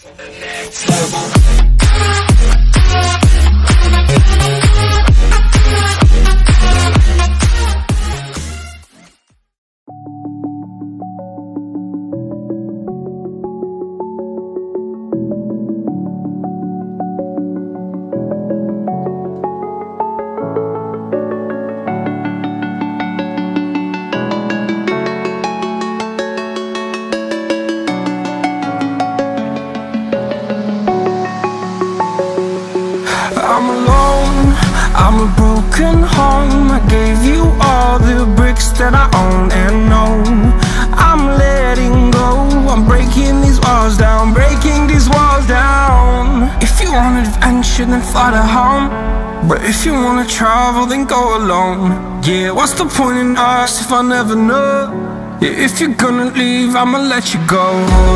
I'm alone, I'm a broken home. I gave you all the bricks that I own and know. I'm letting go, I'm breaking these walls down, breaking these walls down. If you want adventure, then fly to home. But if you wanna travel, then go alone. Yeah, what's the point in us if I never know? Yeah, if you're gonna leave, I'ma let you go.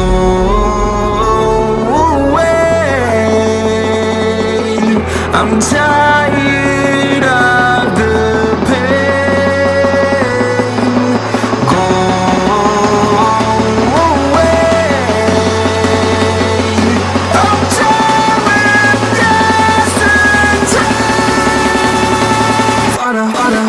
I'm tired of the pain. Go away. I'm tired of yesterday. Fada, fada.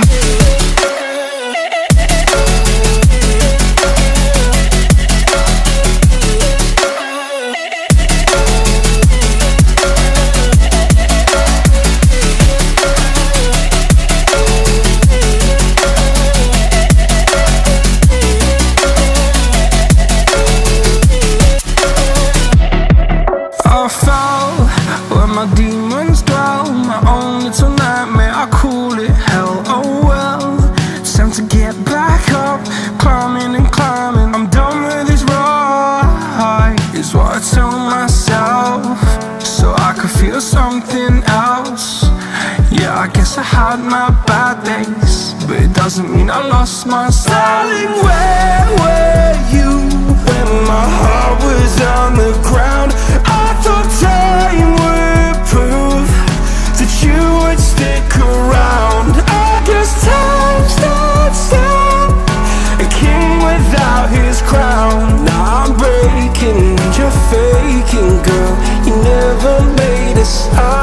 My demons dwell, my own little nightmare, I call it hell, oh well. It's time to get back up, climbing and climbing. I'm done with this ride, is what I tell myself, so I could feel something else. Yeah, I guess I had my bad days, but it doesn't mean I lost my style. Darling, where were you when my heart was on the ground? I thought time would prove that you would stick around. I guess time stands still, a king without his crown. Now I'm breaking and you're faking, girl. You never made a sound.